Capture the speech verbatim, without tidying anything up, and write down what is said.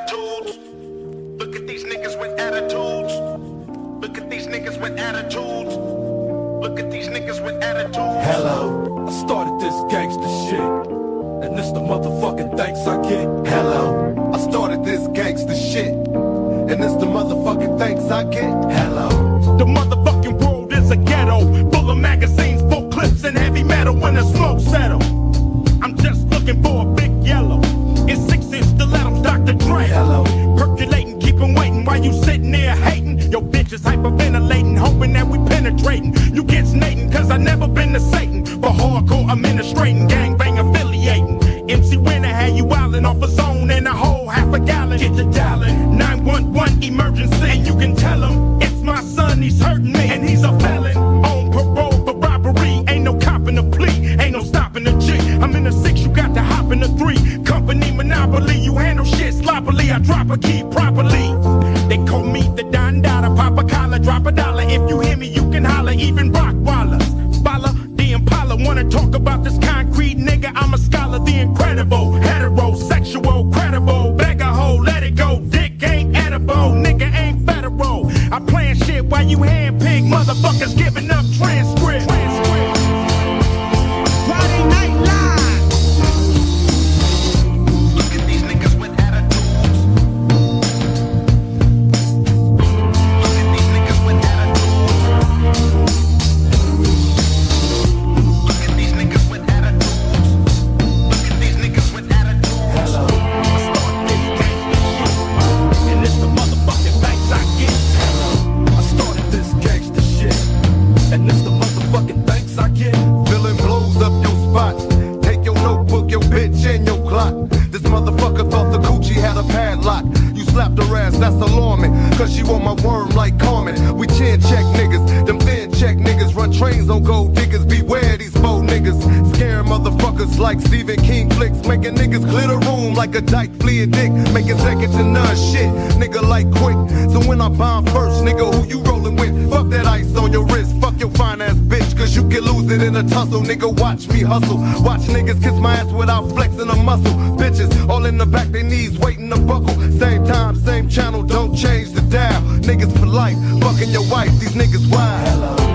attitudes. Look at these niggas with attitudes. Look at these niggas with attitudes. Look at these niggas with attitudes. Hello, I started this gangsta shit, and this the motherfucking thanks I get. Hello, I started this gangsta shit, and this the motherfucking thanks I get. Hello, the motherfucking world is a ghetto, full of magazines, full clips, and heavy metal. When the smoke settle, I'm just looking for a big yellow. It's six inch stilettos, Doctor Dre. hello, Percolating, keep 'em waiting while you sitting there hating. Your bitch is hyperventilating, hoping that we penetrating. You get snating, cause I never been to Satan. For hardcore administrating, gangbang affiliating. M C Winner had you wildin' off a zone and a whole half a gallon. Get the dialing, nine one one emergency. And you can tell him, it's my son, he's hurting me. And he's a felon, on parole for robbery. Ain't no copping a plea, ain't no stopping a G. I'm in a six, you got to hop in a three. Company monopoly, you handle shit sloppily. I drop a key properly. They call me the Don Dada, pop a collar, drop a dollar. If you hear me, you can holler, even rock wallers. Follow the Impala, wanna talk about this concrete nigga? I'm a scholar, the incredible, heterosexual, credible. Bag a hole, let it go, dick ain't edible, nigga ain't federal. I plan shit while you handpick, motherfuckers giving up transcript. transcript. Friday Night Live. Look at these niggas with attitudes. Look at these niggas with attitudes. Look at these niggas with attitudes. Look at these niggas with attitudes. hello, I start this gangsta shit, and it's the motherfucking thanks I get. I started this gangsta shit, and this the motherfucking thanks I get. Villain blows up your spot. Take your notebook, your bitch, and your clock. This motherfucker thought the coochie had a padlock. You slapped her ass, that's alarming, cause she want my worm like Carmen. We chin check niggas, them thin check niggas. Run trains on gold diggers, beware these faux niggas. Scaring motherfuckers like Stephen King flicks. Making niggas glitter room like a dyke flea a dick. Making second to none shit, nigga like quick. So when I bomb first, nigga, who you rolling with? Fuck that ice on your wrist, fuck your fine ass bitch, cause you can lose it in a tussle. Nigga, watch me hustle. Watch niggas kiss my ass without flexing a muscle. Bitches all in the back, they knees waiting to buckle. Same time, same channel, don't change the dial. Niggas for life, fucking your wife, these niggas wild.